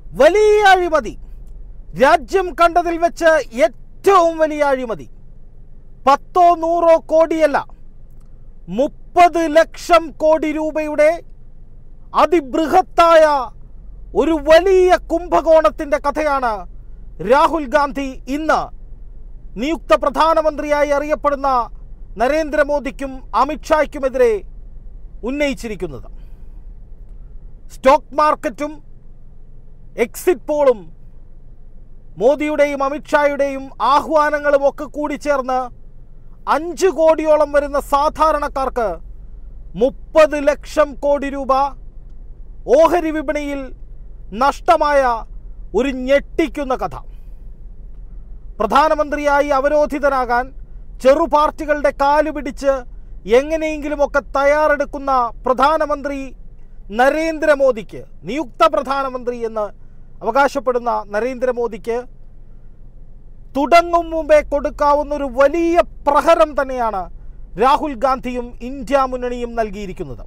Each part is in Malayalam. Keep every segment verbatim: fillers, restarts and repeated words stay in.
വലിയ അഴിമതി, രാജ്യം കണ്ടതിൽ വെച്ച് ഏറ്റവും വലിയ അഴിമതി. പത്തോ നൂറോ കോടിയല്ല, മുപ്പത് ലക്ഷം കോടി രൂപയുടെ അതിബൃഹത്തായ ഒരു വലിയ കുംഭകോണത്തിൻ്റെ കഥയാണ് രാഹുൽ ഗാന്ധി ഇന്ന് നിയുക്ത പ്രധാനമന്ത്രിയായി അറിയപ്പെടുന്ന നരേന്ദ്രമോദിക്കും അമിത്ഷായ്ക്കുമെതിരെ ഉന്നയിച്ചിരിക്കുന്നത്. സ്റ്റോക്ക് മാർക്കറ്റും എക്സിറ്റ് പോളും മോദിയുടെയും അമിത്ഷായുടെയും ആഹ്വാനങ്ങളും ഒക്കെ കൂടി ചേർന്ന് അഞ്ച് കോടിയോളം വരുന്ന സാധാരണക്കാർക്ക് മുപ്പത് ലക്ഷം കോടി രൂപ ഓഹരി വിപണിയിൽ നഷ്ടമായ ഒരു ഞെട്ടിക്കുന്ന കഥ. പ്രധാനമന്ത്രിയായി അവരോധിതനാകാൻ ചെറു പാർട്ടികളുടെ കാലു പിടിച്ച് എങ്ങനെയെങ്കിലുമൊക്കെ തയ്യാറെടുക്കുന്ന പ്രധാനമന്ത്രി നരേന്ദ്രമോദിക്ക്, നിയുക്ത പ്രധാനമന്ത്രി എന്ന് അവകാശപ്പെടുന്ന നരേന്ദ്രമോദിക്ക് തുടങ്ങും മുമ്പേ കൊടുക്കാവുന്ന ഒരു വലിയ പ്രഹരം തന്നെയാണ് രാഹുൽ ഗാന്ധിയും ഇന്ത്യ മുന്നണിയും നൽകിയിരിക്കുന്നത്.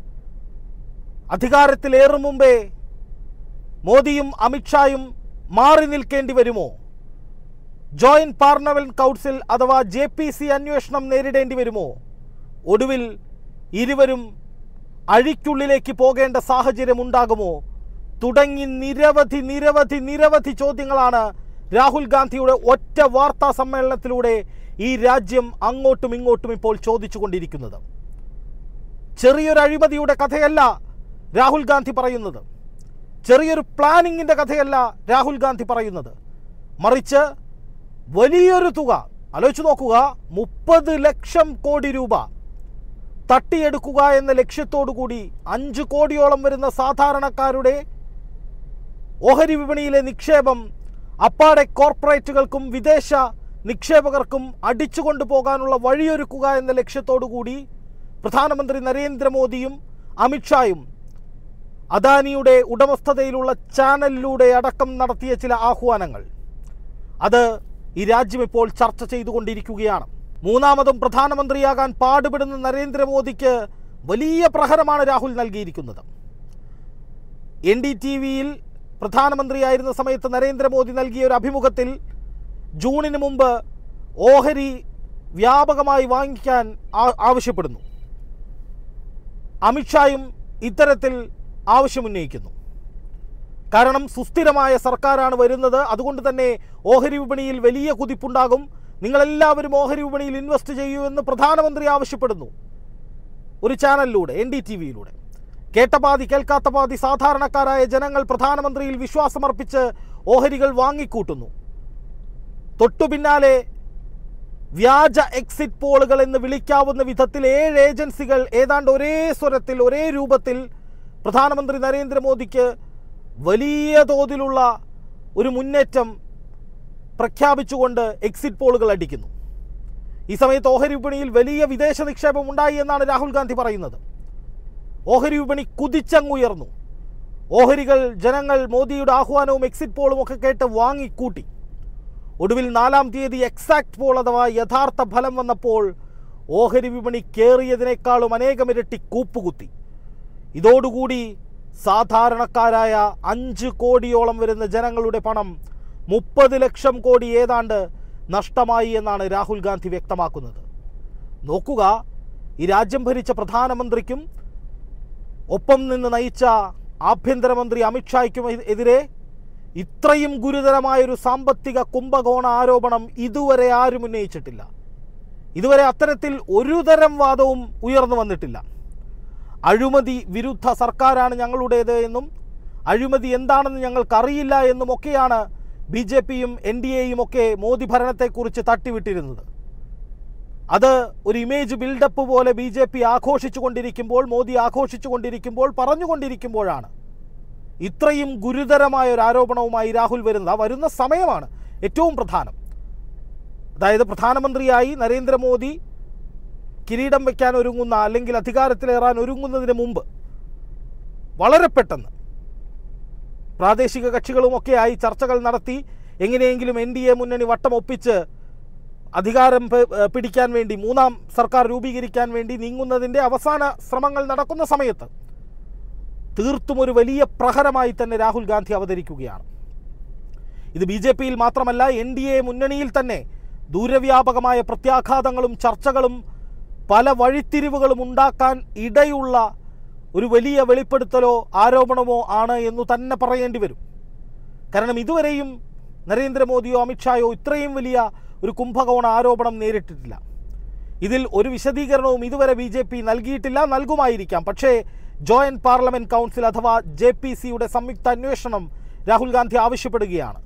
അധികാരത്തിലേറും മുമ്പേ മോദിയും അമിത്ഷായും മാറി നിൽക്കേണ്ടി വരുമോ? ജോയിന്റ് പാർലമെന്റ് കൗൺസിൽ അഥവാ ജെ പി സി അന്വേഷണം നേരിടേണ്ടി വരുമോ? ഒടുവിൽ ഇരുവരും അഴിക്കുള്ളിലേക്ക് പോകേണ്ട സാഹചര്യം ഉണ്ടാകുമോ? തുടങ്ങി നിരവധി നിരവധി നിരവധി ചോദ്യങ്ങളാണ് രാഹുൽ ഗാന്ധിയുടെ ഒറ്റ വാർത്താ സമ്മേളനത്തിലൂടെ ഈ രാജ്യം അങ്ങോട്ടും ഇങ്ങോട്ടും ഇപ്പോൾ ചോദിച്ചുകൊണ്ടിരിക്കുന്നത്. ചെറിയൊരു അഴിമതിയുടെ കഥയല്ല രാഹുൽ ഗാന്ധി പറയുന്നത്, ചെറിയൊരു പ്ലാനിങ്ങിൻ്റെ കഥയല്ല രാഹുൽ ഗാന്ധി പറയുന്നത്. മറിച്ച് വലിയൊരു തുക, ആലോചിച്ച് നോക്കുക, മുപ്പത് ലക്ഷം കോടി രൂപ തട്ടിയെടുക്കുക എന്ന ലക്ഷ്യത്തോടു കൂടി അഞ്ച് കോടിയോളം വരുന്ന സാധാരണക്കാരുടെ ഓഹരി വിപണിയിലെ നിക്ഷേപം അപ്പാടെ കോർപ്പറേറ്റുകൾക്കും വിദേശ നിക്ഷേപകർക്കും അടിച്ചു കൊണ്ടുപോകാനുള്ള വഴിയൊരുക്കുക എന്ന ലക്ഷ്യത്തോടു കൂടി പ്രധാനമന്ത്രി നരേന്ദ്രമോദിയും അമിത്ഷായും അദാനിയുടെ ഉടമസ്ഥതയിലുള്ള ചാനലിലൂടെ അടക്കം നടത്തിയ ചില ആഹ്വാനങ്ങൾ, അത് ഈ രാജ്യം ഇപ്പോൾ ചർച്ച ചെയ്തുകൊണ്ടിരിക്കുകയാണ്. മൂന്നാമതും പ്രധാനമന്ത്രിയാകാൻ പാടുപെടുന്ന നരേന്ദ്രമോദിക്ക് വലിയ പ്രഹരമാണ് രാഹുൽ നൽകിയിരിക്കുന്നത്. എൻ ഡി ടി വിയിൽ പ്രധാനമന്ത്രിയായിരുന്ന സമയത്ത് നരേന്ദ്രമോദി നൽകിയ ഒരു അഭിമുഖത്തിൽ ജൂണിന് മുമ്പ് ഓഹരി വ്യാപകമായി വാങ്ങിക്കാൻ ആവശ്യപ്പെടുന്നു. അമിത്ഷായും ഇത്തരത്തിൽ ആവശ്യമുന്നയിക്കുന്നു. കാരണം സുസ്ഥിരമായ സർക്കാരാണ് വരുന്നത്, അതുകൊണ്ട് തന്നെ ഓഹരി വിപണിയിൽ വലിയ കുതിപ്പുണ്ടാകും, നിങ്ങളെല്ലാവരും ഓഹരി വിപണിയിൽ ഇൻവെസ്റ്റ് ചെയ്യൂ എന്ന് പ്രധാനമന്ത്രി ആവശ്യപ്പെടുന്നു ഒരു ചാനലിലൂടെ, എൻ ഡി ടി വിയിലൂടെ. കേട്ട പാതി കേൾക്കാത്ത പാതി സാധാരണക്കാരായ ജനങ്ങൾ പ്രധാനമന്ത്രിയിൽ വിശ്വാസമർപ്പിച്ച് ഓഹരികൾ വാങ്ങിക്കൂട്ടുന്നു. തൊട്ടു പിന്നാലെ വ്യാജ എക്സിറ്റ് പോളുകൾ എന്ന് വിളിക്കാവുന്ന വിധത്തിൽ ഏഴ് ഏജൻസികൾ ഏതാണ്ട് ഒരേ സ്വരത്തിൽ ഒരേ രൂപത്തിൽ പ്രധാനമന്ത്രി നരേന്ദ്രമോദിക്ക് വലിയ തോതിലുള്ള ഒരു മുന്നേറ്റം പ്രഖ്യാപിച്ചുകൊണ്ട് എക്സിറ്റ് പോളുകൾ അടിക്കുന്നു. ഈ സമയത്ത് ഓഹരി വിപണിയിൽ വലിയ വിദേശ നിക്ഷേപം ഉണ്ടായി എന്നാണ് രാഹുൽ ഗാന്ധി പറയുന്നത്. ഓഹരി വിപണി കുതിച്ചങ്ങുയർന്നു. ഓഹരികൾ ജനങ്ങൾ മോദിയുടെ ആഹ്വാനവും എക്സിറ്റ് പോളും ഒക്കെ കേട്ട് വാങ്ങിക്കൂട്ടി. ഒടുവിൽ നാലാം തീയതി എക്സാക്ട് പോൾ അഥവാ യഥാർത്ഥ ഫലം വന്നപ്പോൾ ഓഹരി വിപണി കയറിയതിനേക്കാളും അനേകമിരട്ടി കൂപ്പുകുത്തി. ഇതോടുകൂടി സാധാരണക്കാരായ അഞ്ച് കോടിയോളം വരുന്ന ജനങ്ങളുടെ പണം മുപ്പത് ലക്ഷം കോടി ഏതാണ്ട് നഷ്ടമായി എന്നാണ് രാഹുൽ ഗാന്ധി വ്യക്തമാക്കുന്നത്. നോക്കുക, ഈ രാജ്യം ഭരിച്ച പ്രധാനമന്ത്രിക്കും ഒപ്പം നിന്ന് നയിച്ച ആഭ്യന്തരമന്ത്രി അമിത്ഷായ്ക്കും എതിരെ ഇത്രയും ഗുരുതരമായൊരു സാമ്പത്തിക കുംഭകോണ ആരോപണം ഇതുവരെ ആരും ഉന്നയിച്ചിട്ടില്ല. ഇതുവരെ അത്തരത്തിൽ ഒരു തരം വാദവും ഉയർന്നു വന്നിട്ടില്ല. അഴിമതി വിരുദ്ധ സർക്കാരാണ് ഞങ്ങളുടേത് എന്നും അഴിമതി എന്താണെന്ന് ഞങ്ങൾക്കറിയില്ല എന്നുമൊക്കെയാണ് ബി ജെ പിയും എൻ ഡി എയും ഒക്കെ മോദി ഭരണത്തെക്കുറിച്ച് തട്ടിവിട്ടിരുന്നത്. അത് ഒരു ഇമേജ് ബിൽഡപ്പ് പോലെ ബി ജെ പി ആഘോഷിച്ചു കൊണ്ടിരിക്കുമ്പോൾ, മോദി ആഘോഷിച്ചു കൊണ്ടിരിക്കുമ്പോൾ, പറഞ്ഞുകൊണ്ടിരിക്കുമ്പോഴാണ് ഇത്രയും ഗുരുതരമായ ഒരു ആരോപണവുമായി രാഹുൽ വരുന്നത്. ആ വരുന്ന സമയമാണ് ഏറ്റവും പ്രധാനം. അതായത് പ്രധാനമന്ത്രിയായി നരേന്ദ്രമോദി കിരീടം വയ്ക്കാൻ ഒരുങ്ങുന്ന അല്ലെങ്കിൽ അധികാരത്തിലേറാൻ ഒരുങ്ങുന്നതിന് മുമ്പ് വളരെ പെട്ടെന്ന് പ്രാദേശിക കക്ഷികളുമൊക്കെയായി ചർച്ചകൾ നടത്തി എങ്ങനെയെങ്കിലും എൻ ഡി എ മുന്നണി വട്ടമൊപ്പിച്ച് അധികാരം പിടിക്കാൻ വേണ്ടി, മൂന്നാം സർക്കാർ രൂപീകരിക്കാൻ വേണ്ടി നീങ്ങുന്നതിൻ്റെ അവസാന ശ്രമങ്ങൾ നടക്കുന്ന സമയത്ത് തീർത്തും ഒരു വലിയ പ്രഹരമായി തന്നെ രാഹുൽ ഗാന്ധി അവതരിക്കുകയാണ്. ഇത് ബി ജെ പിയിൽ മാത്രമല്ല, എൻ ഡി എ മുന്നണിയിൽ തന്നെ ദൂരവ്യാപകമായ പ്രത്യാഘാതങ്ങളും ചർച്ചകളും പല വഴിത്തിരിവുകളും ഉണ്ടാക്കാൻ ഇടയുള്ള ഒരു വലിയ വെളിപ്പെടുത്തലോ ആരോപണമോ ആണ് എന്നു തന്നെ പറയേണ്ടി വരും. കാരണം ഇതുവരെയും നരേന്ദ്രമോദിയോ അമിത്ഷായോ ഇത്രയും വലിയ ഒരു കുംഭകോണ ആരോപണം നേരിട്ടിട്ടില്ല. ഇതിൽ ഒരു വിശദീകരണവും ഇതുവരെ ബി ജെ പി നൽകിയിട്ടില്ല. നൽകുമായിരിക്കാം. പക്ഷേ ജോയിന്റ് പാർലമെന്റ് കൗൺസിൽ അഥവാ ജെ പി സിയുടെ സംയുക്ത അന്വേഷണം രാഹുൽ ഗാന്ധി ആവശ്യപ്പെടുകയാണ്.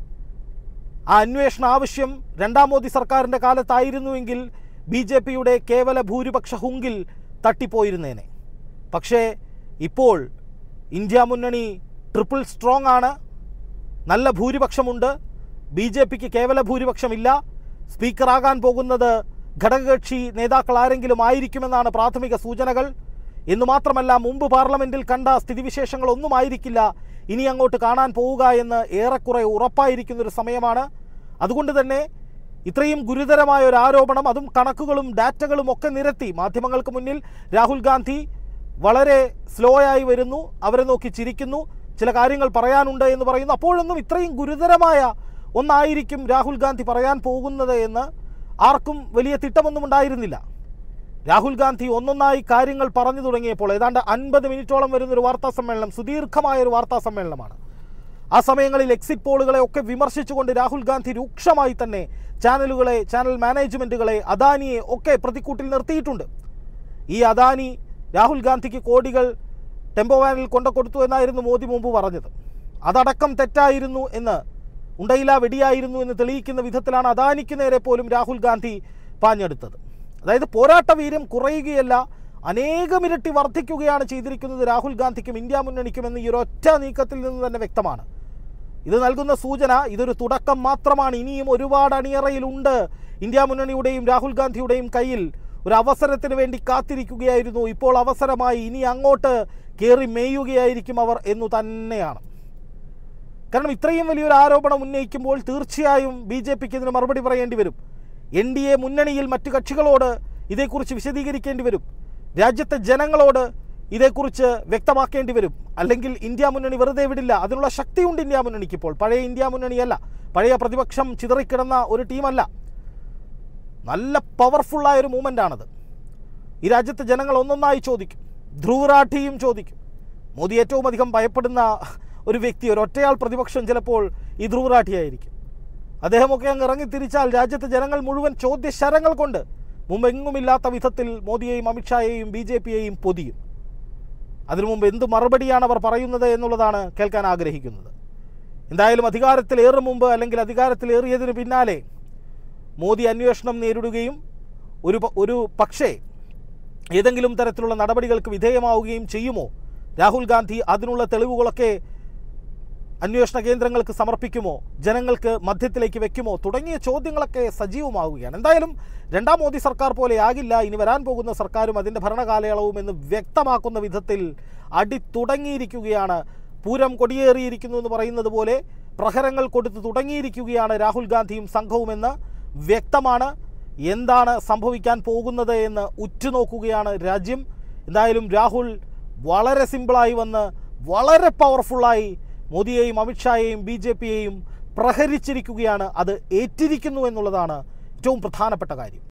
ആ അന്വേഷണ ആവശ്യം രണ്ടാം മോദി സർക്കാരിൻ്റെ കാലത്തായിരുന്നുവെങ്കിൽ ബി ജെ പിയുടെ കേവല ഭൂരിപക്ഷ ഹുങ്കിൽ തട്ടിപ്പോയിരുന്നേനെ. പക്ഷേ ഇപ്പോൾ ഇന്ത്യ മുന്നണി ട്രിപ്പിൾ സ്ട്രോങ് ആണ്. നല്ല ഭൂരിപക്ഷമുണ്ട്. ബി ജെ പിക്ക് കേവല ഭൂരിപക്ഷമില്ല. സ്പീക്കറാകാൻ പോകുന്നത് ഘടകകക്ഷി നേതാക്കൾ ആരെങ്കിലും ആയിരിക്കുമെന്നാണ് പ്രാഥമിക സൂചനകൾ. എന്നു മാത്രമല്ല, മുമ്പ് പാർലമെൻറ്റിൽ കണ്ട സ്ഥിതിവിശേഷങ്ങളൊന്നും ആയിരിക്കില്ല ഇനി അങ്ങോട്ട് കാണാൻ പോവുക എന്ന് ഏറെക്കുറെ ഉറപ്പായിരിക്കുന്നൊരു സമയമാണ്. അതുകൊണ്ട് തന്നെ ഇത്രയും ഗുരുതരമായ ഒരു ആരോപണം, അതും കണക്കുകളും ഡാറ്റകളും ഒക്കെ നിരത്തി മാധ്യമങ്ങൾക്ക് മുന്നിൽ രാഹുൽ ഗാന്ധി വളരെ സ്ലോ ആയി വരുന്നു. അവരെ നോക്കി ചിരിക്കുന്നു. ചില കാര്യങ്ങൾ പറയാനുണ്ട് എന്ന് പറയുന്നു. അപ്പോഴൊന്നും ഇത്രയും ഗുരുതരമായ ഒന്നായിരിക്കും രാഹുൽ ഗാന്ധി പറയാൻ പോകുന്നത് എന്ന് ആർക്കും വലിയ തിട്ടമൊന്നും ഉണ്ടായിരുന്നില്ല. രാഹുൽ ഗാന്ധി ഒന്നൊന്നായി കാര്യങ്ങൾ പറഞ്ഞു തുടങ്ങിയപ്പോൾ ഏതാണ്ട് അൻപത് മിനിറ്റോളം വരുന്നൊരു വാർത്താ സമ്മേളനം, സുദീർഘമായൊരു വാർത്താ സമ്മേളനമാണ്. ആ സമയങ്ങളിൽ എക്സിറ്റ് പോളുകളെ ഒക്കെ വിമർശിച്ചുകൊണ്ട് രാഹുൽ ഗാന്ധി രൂക്ഷമായി തന്നെ ചാനലുകളെ, ചാനൽ മാനേജ്മെൻറ്റുകളെ, അദാനിയെ ഒക്കെ പ്രതിക്കൂട്ടിൽ നിർത്തിയിട്ടുണ്ട്. ഈ അദാനി രാഹുൽ ഗാന്ധിക്ക് കോടികൾ ടെമ്പോ വാനിൽ കൊണ്ടു കൊടുത്തു എന്നായിരുന്നു മോദി മുമ്പ് പറഞ്ഞത്. അതടക്കം തെറ്റായിരുന്നു എന്ന്, ഉണ്ടയില്ല വെടിയായിരുന്നു എന്ന് തെളിയിക്കുന്ന വിധത്തിലാണ് അദാനിക്ക് നേരെ പോലും രാഹുൽ ഗാന്ധി പാഞ്ഞെടുത്തത്. അതായത് പോരാട്ട വീര്യം കുറയുകയല്ല, അനേകമിരട്ടി വർദ്ധിക്കുകയാണ് ചെയ്തിരിക്കുന്നത് രാഹുൽ ഗാന്ധിക്കും ഇന്ത്യ മുന്നണിക്കും എന്ന് ഈ ഒരൊറ്റ നീക്കത്തിൽ നിന്ന് തന്നെ വ്യക്തമാണ്. ഇത് നൽകുന്ന സൂചന ഇതൊരു തുടക്കം മാത്രമാണ്. ഇനിയും ഒരുപാട് അണിയറയിലുണ്ട്. ഇന്ത്യ മുന്നണിയുടെയും രാഹുൽ ഗാന്ധിയുടെയും കയ്യിൽ ഒരു അവസരത്തിന് വേണ്ടി കാത്തിരിക്കുകയായിരുന്നു. ഇപ്പോൾ അവസരമായി, ഇനി അങ്ങോട്ട് കയറി മേയുകയായിരിക്കും അവർ എന്നു തന്നെയാണ്. കാരണം ഇത്രയും വലിയൊരു ആരോപണം ഉന്നയിക്കുമ്പോൾ തീർച്ചയായും ബി ജെ പിക്ക് ഇതിന് മറുപടി പറയേണ്ടി വരും. എൻ ഡി എ മുന്നണിയിൽ മറ്റു കക്ഷികളോട് ഇതേക്കുറിച്ച് വിശദീകരിക്കേണ്ടി വരും. രാജ്യത്തെ ജനങ്ങളോട് ഇതേക്കുറിച്ച് വ്യക്തമാക്കേണ്ടി വരും. അല്ലെങ്കിൽ ഇന്ത്യ മുന്നണി വെറുതെ വിടില്ല. അതിനുള്ള ശക്തിയുണ്ട് ഇന്ത്യ മുന്നണിക്ക്. ഇപ്പോൾ പഴയ ഇന്ത്യ മുന്നണിയല്ല, പഴയ പ്രതിപക്ഷം ചിതറിക്കിടന്ന ഒരു ടീമല്ല. നല്ല പവർഫുള്ളായൊരു മൂവ്മെൻ്റാണത്. ഈ രാജ്യത്തെ ജനങ്ങൾ ഒന്നൊന്നായി ചോദിക്കും. ധ്രുവ് റാഠിയും ചോദിക്കും. മോദി ഏറ്റവും അധികം ഭയപ്പെടുന്ന ഒരു വ്യക്തി, ഒരൊറ്റയാൾ പ്രതിപക്ഷം ചിലപ്പോൾ ഈ ധ്രുവ് റാഠിയായിരിക്കും. അദ്ദേഹമൊക്കെ അങ്ങ് ഇറങ്ങിത്തിരിച്ചാൽ രാജ്യത്തെ ജനങ്ങൾ മുഴുവൻ ചോദ്യശരങ്ങൾ കൊണ്ട് മുമ്പെങ്ങുമില്ലാത്ത വിധത്തിൽ മോദിയെയും അമിത്ഷായെയും ബി ജെ പിയെയും പൊതിയും. അതിനു മുമ്പ് എന്ത് മറുപടിയാണ് അവർ പറയുന്നത് എന്നുള്ളതാണ് കേൾക്കാൻ ആഗ്രഹിക്കുന്നത്. എന്തായാലും അധികാരത്തിലേറും മുമ്പ്, അല്ലെങ്കിൽ അധികാരത്തിലേറിയതിന് പിന്നാലെ മോദി അന്വേഷണം നേരിടുകയും ഒരു ഒരു പക്ഷേ ഏതെങ്കിലും തരത്തിലുള്ള നടപടികൾക്ക് വിധേയമാവുകയും ചെയ്യുമോ? രാഹുൽ ഗാന്ധി അതിനുള്ള തെളിവുകളൊക്കെ അന്വേഷണ കേന്ദ്രങ്ങൾക്ക് സമർപ്പിക്കുമോ? ജനങ്ങൾക്ക് മധ്യത്തിലേക്ക് വെക്കുമോ? തുടങ്ങിയ ചോദ്യങ്ങളൊക്കെ സജീവമാവുകയാണ്. എന്തായാലും രണ്ടാം മോദി സർക്കാർ പോലെ ആകില്ല ഇനി വരാൻ പോകുന്ന സർക്കാരും അതിൻ്റെ ഭരണകാലയളവും എന്ന് വ്യക്തമാക്കുന്ന വിധത്തിൽ അടി തുടങ്ങിയിരിക്കുകയാണ്. പൂരം കൊടിയേറിയിരിക്കുന്നു എന്ന് പറയുന്നത് പോലെ പ്രഹരങ്ങൾ കൊടുത്ത് തുടങ്ങിയിരിക്കുകയാണ് രാഹുൽ ഗാന്ധിയും സംഘവുമെന്ന് വ്യക്തമാണ്. എന്താണ് സംഭവിക്കാൻ പോകുന്നത് എന്ന് ഉറ്റുനോക്കുകയാണ് രാജ്യം. എന്തായാലും രാഹുൽ വളരെ സിമ്പിളായി വന്ന് വളരെ പവർഫുള്ളായി മോദിയെയും അമിത്ഷായെയും ബി ജെ പിയെയും പ്രഹരിച്ചിരിക്കുകയാണ്. അത് ഏറ്റിരിക്കുന്നു എന്നുള്ളതാണ് ഏറ്റവും പ്രധാനപ്പെട്ട കാര്യം.